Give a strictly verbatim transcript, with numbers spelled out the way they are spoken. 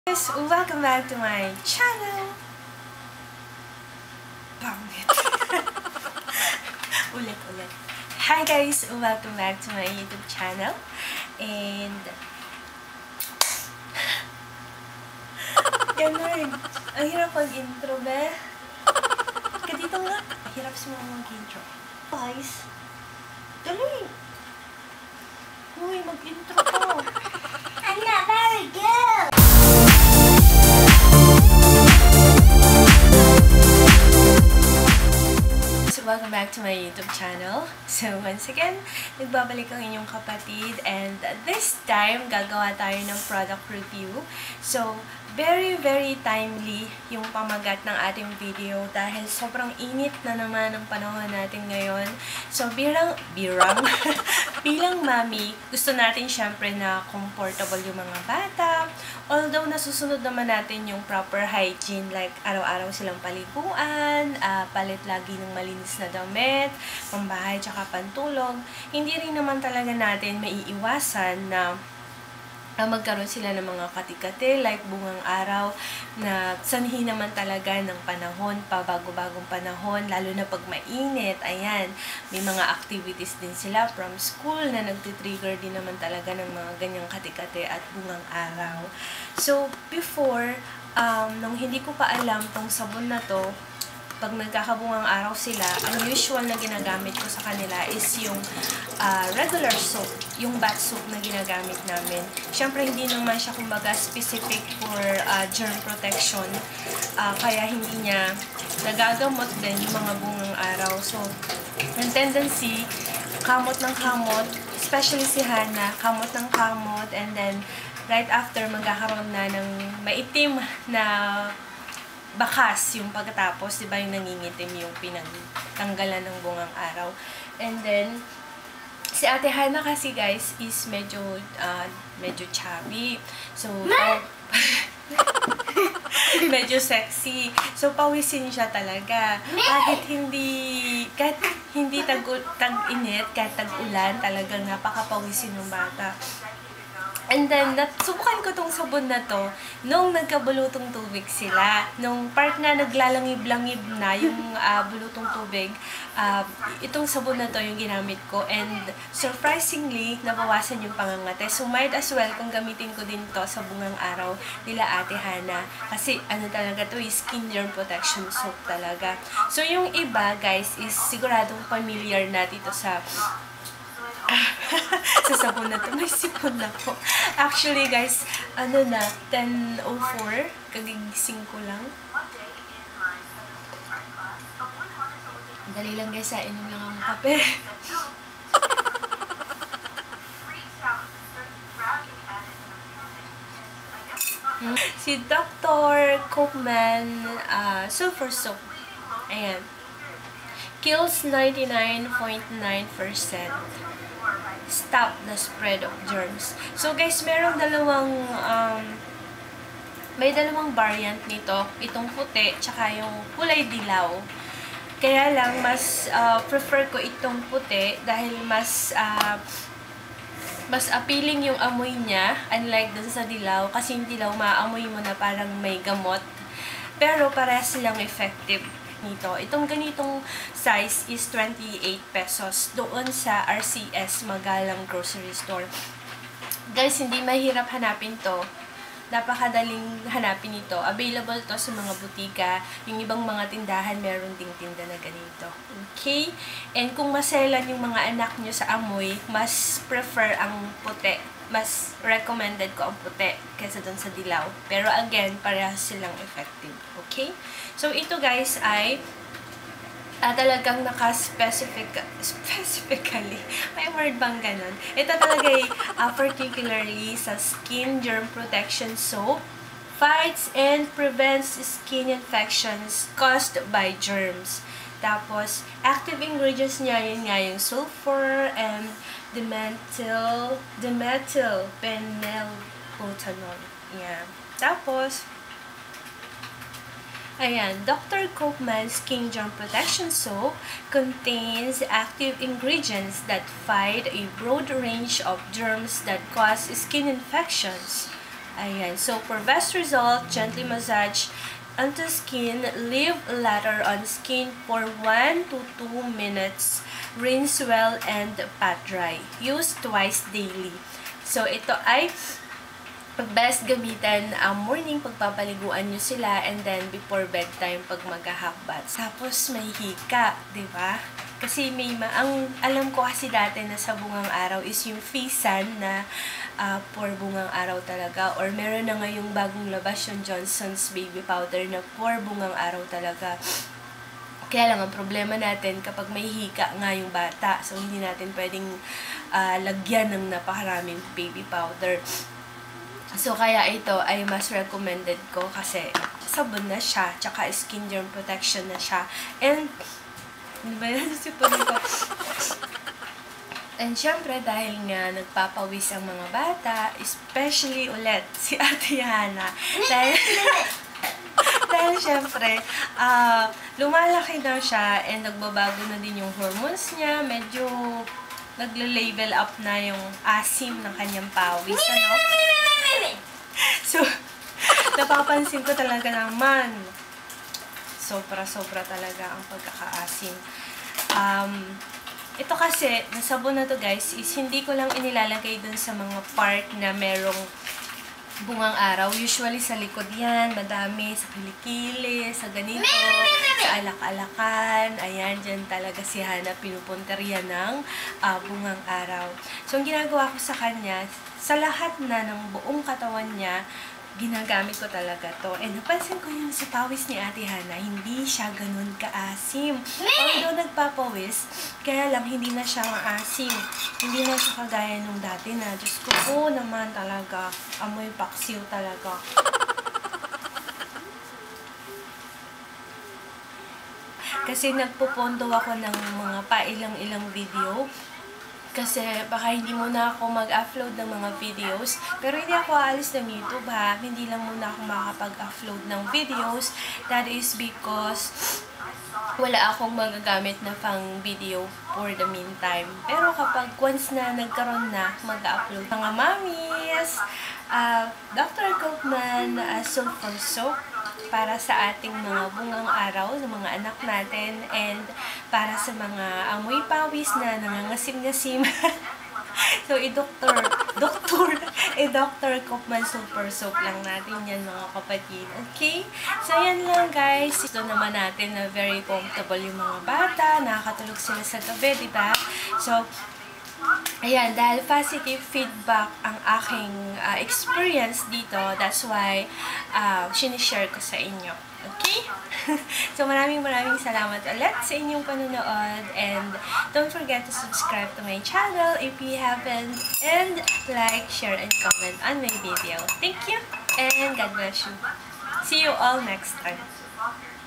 Guys, welcome back to my channel. Pangit. ulit, ulit. Hi guys, welcome back to my YouTube channel. And ganun. Ang hirap mag-intro, be. Ka dito nga. Hirap si mama mag-intro. Guys, dali. Uy, mag-intro ko. I'm not very good. So, welcome back to my YouTube channel. So, once again, nagbabalik ang inyong kapatid. And this time, gagawa tayo ng product review. So, very, very timely yung pamagat ng ating video dahil sobrang init na naman ang panahon natin ngayon. So, birang, birang, bilang mami, gusto natin syempre na comfortable yung mga bata. Although, nasusunod naman natin yung proper hygiene, like araw-araw silang paliguan, uh, palit lagi ng malinis na damit, pambahay, tsaka pantulog. Hindi rin naman talaga natin maiiwasan na Uh, magkaroon sila ng mga katikate like bungang araw na sanhi naman talaga ng panahon, pabago-bagong panahon, lalo na pag mainit. Ayan, may mga activities din sila from school na nagtitrigger din naman talaga ng mga ganyang katikate at bungang araw. So, before, um, nung hindi ko pa alam tong sabon na to, pag nagkakabungang araw sila, ang usual na ginagamit ko sa kanila is yung uh, regular soap, yung bath soap na ginagamit namin. Siyempre, hindi naman siya kumbaga specific for uh, germ protection, uh, kaya hindi niya nagagamot din yung mga bungang araw. So, ang tendency, kamot ng kamot, especially si Hana, kamot ng kamot, and then right after, magkakaroon na ng maitim na bakas yung pagkatapos, diba, yung nangingitim yung pinagtanggalan ng bungang araw. And then, si Ate Hana kasi guys is medyo, uh, medyo chubby. So, paw medyo sexy. So, pawisin siya talaga. Kahit hindi, kahit hindi tag-init, kahit tag-ulan, talagang napakapawisin ng bata. And then, subukan ko tong sabon na to nung nagkabulutong tubig sila. Nung part na naglalangib-langib na yung uh, bulutong tubig, uh, itong sabon na to yung ginamit ko. And surprisingly, nabawasan yung pangangate. So, might as well kung gamitin ko din to sa bungang araw nila Ate Hana. Kasi ano talaga to, skin germ protection soap talaga. So, yung iba, guys, is siguradong familiar na dito sa sa sabon na to. May sipon na po. Actually, guys, ano na, ten oh four. Kagigising ko lang. Dali lang, guys, ha. Inom lang ang kape. Si Doctor Koopman uh, Sulfur Soap. Ayan. Kills ninety-nine point nine percent. Stop the spread of germs. So guys, merong dalawang um, may dalawang variant nito, itong puti tsaka yung kulay dilaw. Kaya lang mas uh, prefer ko itong puti dahil mas uh, mas appealing yung amoy niya, unlike dun sa dilaw, kasi yung dilaw maamoy mo na parang may gamot, pero parehas silang effective nito. Itong ganitong size is twenty-eight pesos doon sa R C S Magalang Grocery Store. Guys, hindi mahirap hanapin to. Napakadaling hanapin ito. Available to sa mga butika. Yung ibang mga tindahan, meron ding tinda na ganito. Okay? And kung maselan yung mga anak nyo sa amoy, mas prefer ang puti. Mas recommended ko ang puti kaysa dun sa dilaw. Pero again, parehas silang effective. Okay? So, ito guys ay uh, talagang naka-specific specifically. May word bang ganun? Ito talaga ay uh, particularly sa skin germ protection soap. Fights and prevents skin infections caused by germs. Tapos, active ingredients niya, yun nga yung sulfur and dimethyl, dimethyl phenylbutanol. Yan. Tapos, ayan, Doctor Koopman Skin Germ Protection Soap contains active ingredients that fight a broad range of germs that cause skin infections. Ayan. So, for best result, gently massage onto skin. Leave lather on skin for one to two minutes. Rinse well and pat dry. Use twice daily. So, ito ay best gamitan ang um, morning pagpapaliguan nyo sila, and then before bedtime pag mag-half-bath. Tapos may hika, di ba? Kasi may ma ang alam ko kasi dati na sa bungang araw is yung Fisan na uh, for bungang araw talaga, or meron na ngayong bagong labas yung Johnson's baby powder na for bungang araw talaga. Kaya lang ang problema natin kapag may hika nga yung bata, so hindi natin pwedeng uh, lagyan ng napakaraming baby powder. So, kaya ito ay mas recommended ko kasi sabon na siya, tsaka skin germ protection na siya. And, ano ba yan? Sipon ko. And, syempre, dahil nga nagpapawis ang mga bata, especially ulit si Ate Hana. Dahil, dahil syempre, uh, lumalaki na siya and nagbabago na din yung hormones niya. Medyo nagle-level up na yung asim ng kanyang pawis, ano? So, napapansin ko talaga naman, sobra-sobra talaga ang pagkakaasim. Um, ito kasi, nasabon na to guys, is hindi ko lang inilalagay dun sa mga part na merong bungang araw. Usually sa likod yan, madami, sa kilikili, sa ganito, sa alak-alakan. Ayan, dyan talaga si Hana pinupunteriya ng uh, bungang araw. So, ang ginagawa ko sa kanya, sa lahat na ng buong katawan niya, ginagamit ko talaga to. And napansin ko yung sa pawis ni Ate Hana, hindi siya ganun kaasim. Although nagpapawis, kaya lang hindi na siya maasim. Hindi na siya kagaya nung dati na, Diyos ko po naman talaga, amoy paksiw talaga. Kasi nagpupondo ako ng mga pailang-ilang video. Kasi baka hindi muna ako mag-upload ng mga videos. Pero hindi ako aalis ng YouTube ha. Hindi lang muna ako makakapag-upload ng videos. That is because wala akong magagamit na pang video for the meantime. Pero kapag once na nagkaroon na, mag-upload. Mga mamis, uh, Doctor Cookman uh, Sulfur Soap para sa ating mga bungang araw ng mga anak natin, and para sa mga amoy pawis na nangangasim-ngasim. So, i-doktor, doktor, i-Doctor Cookman Super Soap lang natin yan mga kapatid. Okay? So, yan lang guys. Ito naman natin na very comfortable yung mga bata. Nakakatulog sila sa gabi, diba? So, ayan, dahil positive feedback ang aking uh, experience dito, that's why uh, sinishare ko sa inyo. Okay? So, maraming maraming salamat ulit sa inyong panonood, and don't forget to subscribe to my channel if you haven't, and like, share, and comment on my video. Thank you, and God bless you. See you all next time.